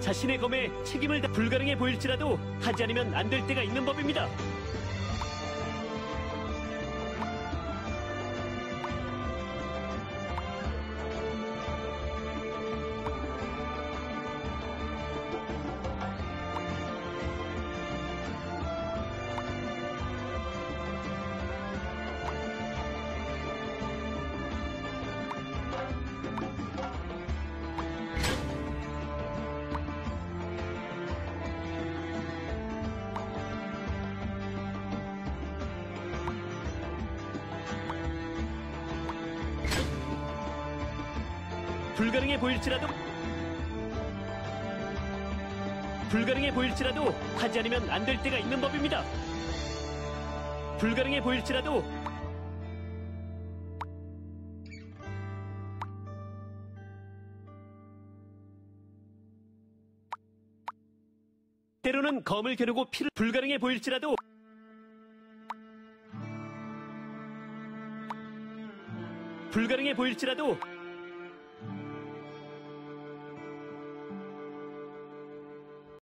자신의 검에 책임을 불가능해 보일지라도 하지 않으면 안 될 때가 있는 법입니다. 불가능해 보일지라도 하지 않으면 안 될 때가 있는 법입니다. 불가능해 보일지라도 때로는 검을 겨누고 피를 불가능해 보일지라도 불가능해 보일지라도